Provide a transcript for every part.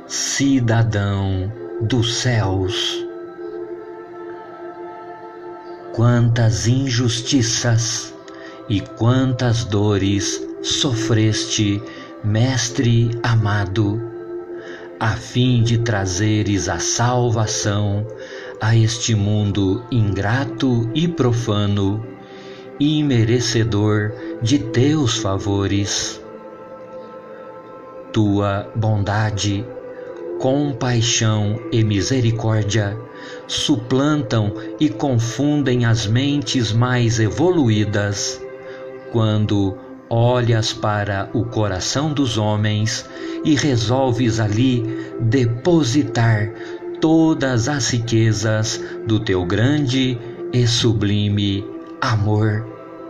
cidadão dos céus. Quantas injustiças e quantas dores sofreste, Mestre amado, a fim de trazeres a salvação a este mundo ingrato e profano, e merecedor de teus favores. Tua bondade, compaixão e misericórdia suplantam e confundem as mentes mais evoluídas, quando olhas para o coração dos homens e resolves ali depositar todas as riquezas do teu grande e sublime amor.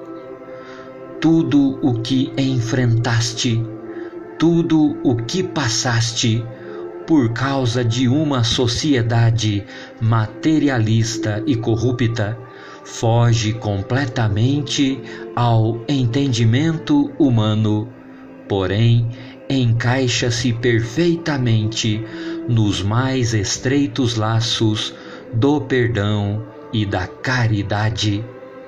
Tudo o que enfrentaste, tudo o que passaste por causa de uma sociedade materialista e corrupta, foge completamente ao entendimento humano, porém encaixa-se perfeitamente nos mais estreitos laços do perdão e da caridade.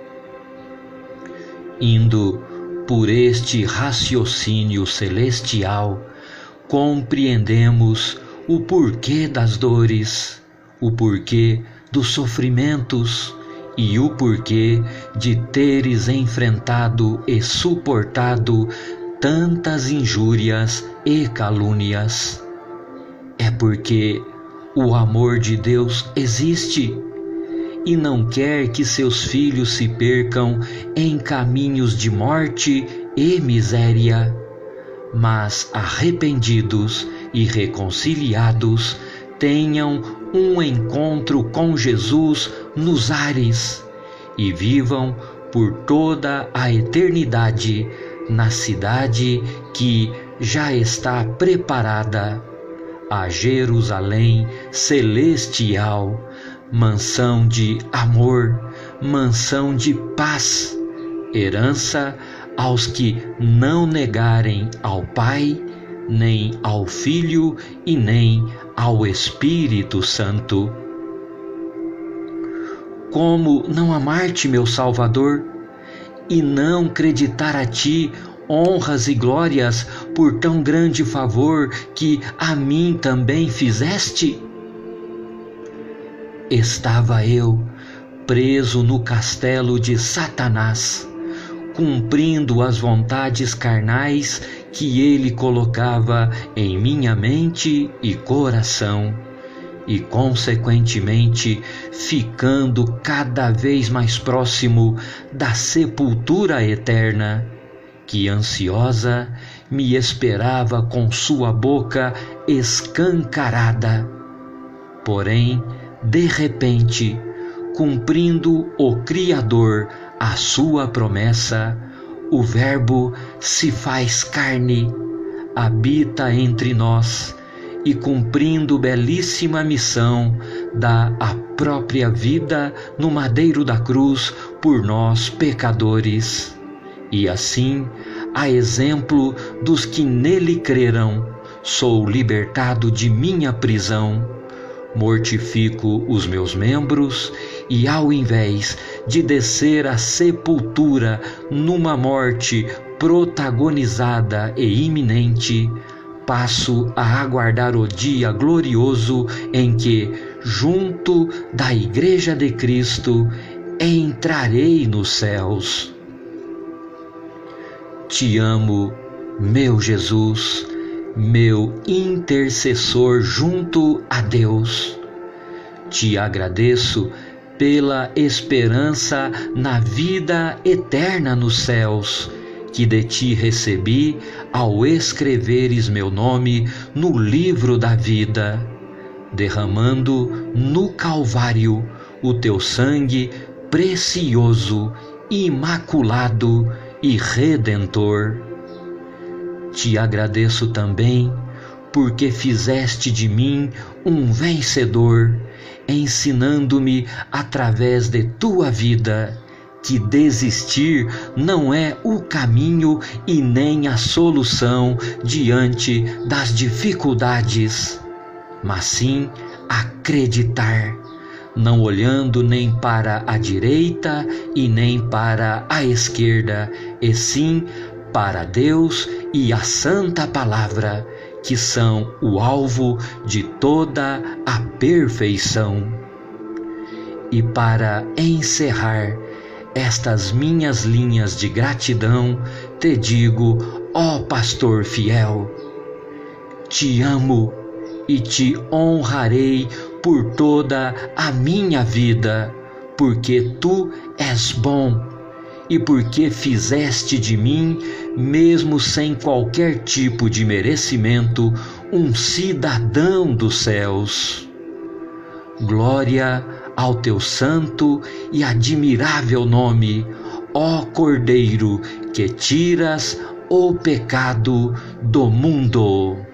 Indo por este raciocínio celestial, compreendemos o porquê das dores, o porquê dos sofrimentos e o porquê de teres enfrentado e suportado tantas injúrias e calúnias. É porque o amor de Deus existe e não quer que seus filhos se percam em caminhos de morte e miséria, mas arrependidos e reconciliados tenham um encontro com Jesus nos ares e vivam por toda a eternidade na cidade que já está preparada, a Jerusalém celestial, mansão de amor, mansão de paz, herança aos que não negarem ao Pai, nem ao Filho e nem ao Espírito Santo. Como não amar-te, meu Salvador, e não acreditar a ti honras e glórias por tão grande favor que a mim também fizeste? Estava eu preso no castelo de Satanás, cumprindo as vontades carnais que ele colocava em minha mente e coração, e consequentemente ficando cada vez mais próximo da sepultura eterna, que ansiosa me esperava com sua boca escancarada. Porém, de repente, cumprindo o Criador a sua promessa, o Verbo se faz carne, habita entre nós e, cumprindo belíssima missão, dá a própria vida no madeiro da cruz por nós pecadores. E assim, a exemplo dos que nele creram, sou libertado de minha prisão. Mortifico os meus membros e, ao invés de descer à sepultura numa morte protagonizada e iminente, passo a aguardar o dia glorioso em que, junto da Igreja de Cristo, entrarei nos céus. Te amo, meu Jesus, meu intercessor junto a Deus. Te agradeço pela esperança na vida eterna nos céus, que de ti recebi ao escreveres meu nome no livro da vida, derramando no Calvário o teu sangue precioso, imaculado e redentor. Te agradeço também porque fizeste de mim um vencedor, ensinando-me através de tua vida que desistir não é o caminho e nem a solução diante das dificuldades. mas sim acreditar, não olhando nem para a direita e nem para a esquerda, e sim para Deus e a Santa Palavra, que são o alvo de toda a perfeição. E para encerrar estas minhas linhas de gratidão, te digo, ó pastor fiel, te amo e te honrarei por toda a minha vida, porque tu és bom e porque fizeste de mim, mesmo sem qualquer tipo de merecimento, um cidadão dos céus. Glória ao teu santo e admirável nome, ó Cordeiro, que tiras o pecado do mundo.